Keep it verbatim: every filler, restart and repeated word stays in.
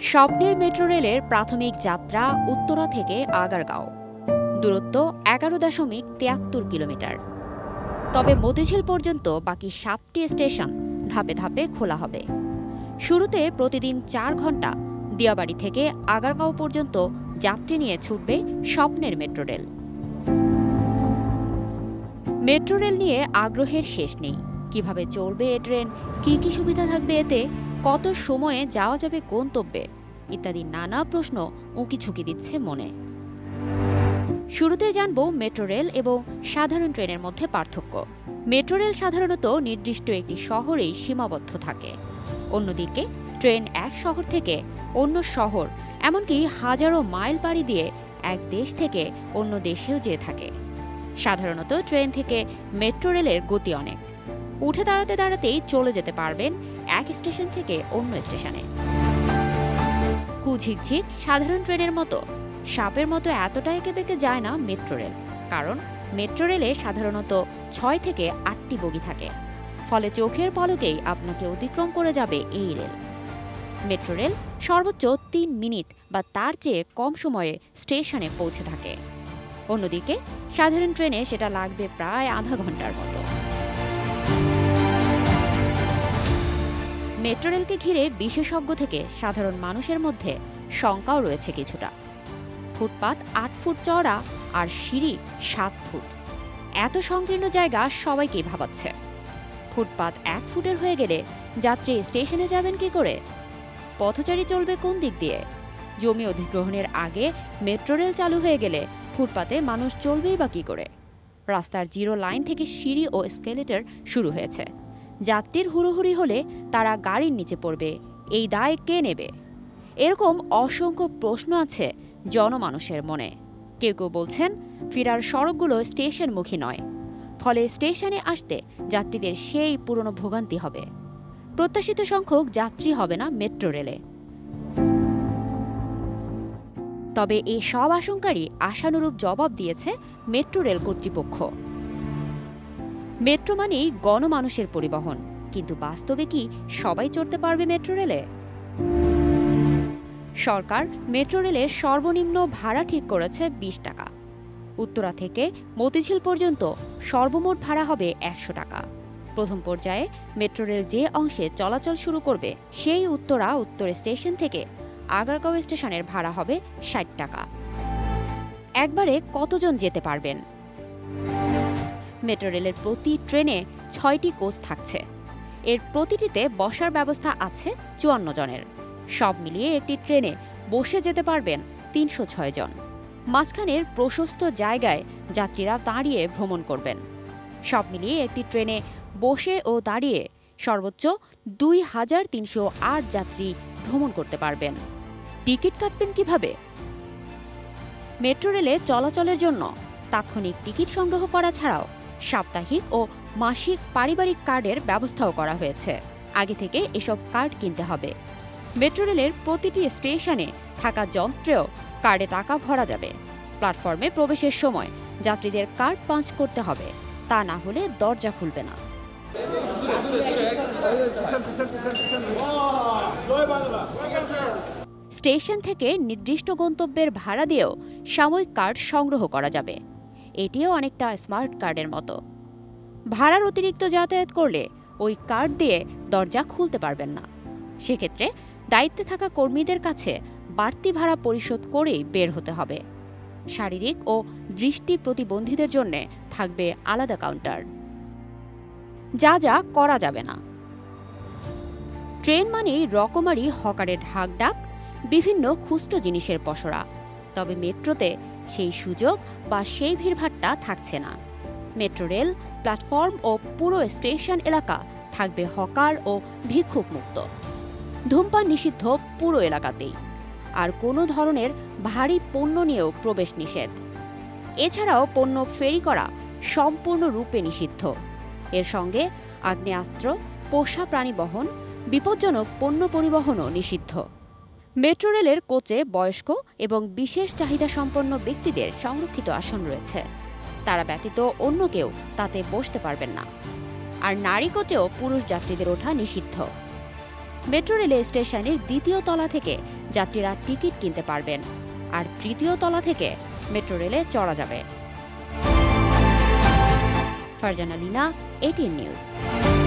স্বপ্নের মেট্রো রেলের প্রাথমিক যাত্রা উত্তরা থেকে আগারগাঁও। দূরত্ব এগারো দশমিক তিয়াত্তর কিলোমিটার। তবে মতিঝিল পর্যন্ত বাকি সাতটি স্টেশন ধাপে ধাপে খোলা হবে। শুরুতে প্রতিদিন চার ঘন্টা দিয়াবাড়ি থেকে আগারগাঁও পর্যন্ত যাত্রী নিয়ে ছুটবে স্বপ্নের মেট্রো রেল। মেট্রো রেল নিয়ে আগ্রহের শেষ নেই। কিভাবে চলবে এ ট্রেন, কি কি সুবিধা থাকবে এতে, কত সময়ে যাওয়া যাবে গন্তব্যে ইত্যাদি নানা প্রশ্ন উঁকি ঝুঁকি দিচ্ছে মনে। শুরুতে জানব মেট্রো রেল এবং সাধারণ ট্রেনের মধ্যে পার্থক্য। মেট্রো রেল সাধারণত নির্দিষ্ট একটি শহরেই সীমাবদ্ধ থাকে। অন্যদিকে ট্রেন এক শহর থেকে অন্য শহর, এমনকি হাজারো মাইল পাড়ি দিয়ে এক দেশ থেকে অন্য দেশেও যেয়ে থাকে। সাধারণত ট্রেন থেকে মেট্রো রেলের গতি অনেক। উঠে দাঁড়াতে দাঁড়াতেই চলে যেতে পারবেন এক স্টেশন থেকে অন্য স্টেশনে। কুঝিকঝিক সাধারণ ট্রেনের মতো সাপের মতো এতটা এঁকে বেঁকে যায় না মেট্রো রেল, কারণ মেট্রো রেলে সাধারণত ছয় থেকে আটটি বগি থাকে। ফলে চোখের পলকেই আপনাকে অতিক্রম করে যাবে এই রেল। মেট্রো রেল সর্বোচ্চ তিন মিনিট বা তার চেয়ে কম সময়ে স্টেশনে পৌঁছে থাকে। অন্যদিকে সাধারণ ট্রেনে সেটা লাগবে প্রায় আধা ঘন্টার মতো। মেট্রো রেলকে ঘিরে বিশেষজ্ঞ থেকে সাধারণ মানুষের মধ্যে শঙ্কাও রয়েছে কিছুটা। ফুটপাত আট ফুট চওড়া আর সিঁড়ি সাত ফুট, এত সংকীর্ণ জায়গা সবাইকেই ভাবাচ্ছে। ফুটপাত এক ফুটের হয়ে গেলে যাত্রী স্টেশনে যাবেন কি করে? পথচারী চলবে কোন দিক দিয়ে? জমি অধিগ্রহণের আগে মেট্রো রেল চালু হয়ে গেলে ফুটপাতে মানুষ চলবেই বা কি করে? রাস্তার জিরো লাইন থেকে সিঁড়ি ও এসকেলেটর শুরু হয়েছে। যাত্রীর হুড়োহুড়ি হলে তারা গাড়ির নিচে পড়বে, এই দায় কে নেবে? এরকম অসংখ্য প্রশ্ন আছে জনমানুষের মনে। কেউ কেউ বলছেন ফেরার সড়কগুলো স্টেশনমুখী নয়, ফলে স্টেশনে আসতে যাত্রীদের সেই পুরনো ভোগান্তি হবে। প্রত্যাশিত সংখ্যক যাত্রী হবে না মেট্রো রেলে। তবে এই সব আশঙ্কারই আশানুরূপ জবাব দিয়েছে মেট্রো রেল কর্তৃপক্ষ। মেট্রো মানেই গণমানুষের পরিবহন, কিন্তু বাস্তবে কি সবাই চড়তে পারবে মেট্রো রেলে? সরকার মেট্রো রেলের সর্বনিম্ন ভাড়া ঠিক করেছে বিশ টাকা। উত্তরা থেকে মতিঝিল পর্যন্ত সর্বমোট ভাড়া হবে একশো টাকা। প্রথম পর্যায়ে মেট্রো রেল যে অংশে চলাচল শুরু করবে সেই উত্তরা উত্তর স্টেশন থেকে আগারগাঁও স্টেশনের ভাড়া হবে ষাট টাকা। একবারে কতজন যেতে পারবেন? মেট্রো রেলের প্রতি ট্রেনে ছয়টি কোচ থাকছে। এর প্রতিটিতে বসার ব্যবস্থা আছে চুয়ান্ন জনের। সব মিলিয়ে একটি ট্রেনে বসে যেতে পারবেন তিনশো ছয় জন। মাঝখানের প্রশস্ত জায়গায় যাত্রীরা দাঁড়িয়ে ভ্রমণ করবেন। সব মিলিয়ে একটি ট্রেনে বসে ও দাঁড়িয়ে সর্বোচ্চ দুই হাজার তিনশো আট যাত্রী ভ্রমণ করতে পারবেন। টিকিট কাটবেন কিভাবে? মেট্রো রেলে চলাচলের জন্য তাৎক্ষণিক টিকিট সংগ্রহ করা ছাড়াও সাপ্তাহিক ও মাসিক পারিবারিক কার্ডের ব্যবস্থাও করা হয়েছে। আগে থেকে এসব কার্ড কিনতে হবে। মেট্রো রেলের প্রতিটি স্টেশনে থাকা যন্ত্রেও কার্ডে টাকা ভরা যাবে। প্ল্যাটফর্মে প্রবেশের সময় যাত্রীদের কার্ড পাঞ্চ করতে হবে, তা না হলে দরজা খুলবে না। স্টেশন থেকে নির্দিষ্ট গন্তব্যের ভাড়া দিয়েও সাময়িক কার্ড সংগ্রহ করা যাবে। এটিও অনেকটা স্মার্ট কার্ডের মতো। ভাড়ার অতিরিক্ত যাতায়াত করলে ওই কার্ড দিয়ে দরজা খুলতে পারবেন না। সেক্ষেত্রে দায়িত্বে থাকা কর্মীদের কাছে বাড়তি ভাড়া পরিশোধ করেই বের হতে হবে। শারীরিক ও দৃষ্টি প্রতিবন্ধীদের জন্য থাকবে আলাদা কাউন্টার। যা যা করা যাবে না। ট্রেন মানেই রকমারি হকারের ঢাকঢাক, বিভিন্ন খুচরো জিনিসের পসরা। তবে মেট্রোতে সেই সুযোগ বা সেই ভিড়ভাট্টা থাকছে না। মেট্রো রেল প্ল্যাটফর্ম ও পুরো স্টেশন এলাকা থাকবে হকার ও ভিক্ষুক মুক্ত। ধূমপান নিষিদ্ধ পুরো এলাকাতেই। আর কোনো ধরনের ভারী পণ্য নিয়েও প্রবেশ নিষেধ। এছাড়াও পণ্য ফেরি করা সম্পূর্ণরূপে নিষিদ্ধ। এর সঙ্গে আগ্নেয়াস্ত্র, পোষা প্রাণী বহন, বিপজ্জনক পণ্য পরিবহনও নিষিদ্ধ। মেট্রো রেলের কোচে বয়স্ক এবং বিশেষ চাহিদা সম্পন্ন ব্যক্তিদের সংরক্ষিত আসন রয়েছে। তারা ব্যতীত অন্য কেউ তাতে বসতে পারবেন না। আর নারী কোচেও পুরুষ যাত্রীদের ওঠা নিষিদ্ধ। মেট্রো রেল স্টেশনের দ্বিতীয় তলা থেকে যাত্রীরা টিকিট কিনতে পারবেন, আর তৃতীয় তলা থেকে মেট্রো রেলে চড়া যাবে। Farzana Lina, ATN news.